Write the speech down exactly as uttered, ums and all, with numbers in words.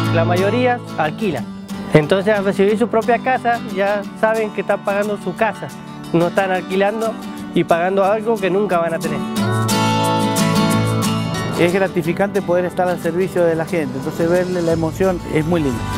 La mayoría alquila. Entonces al recibir su propia casa ya saben que están pagando su casa. No están alquilando y pagando algo que nunca van a tener. Es gratificante poder estar al servicio de la gente, entonces verle la emoción es muy lindo.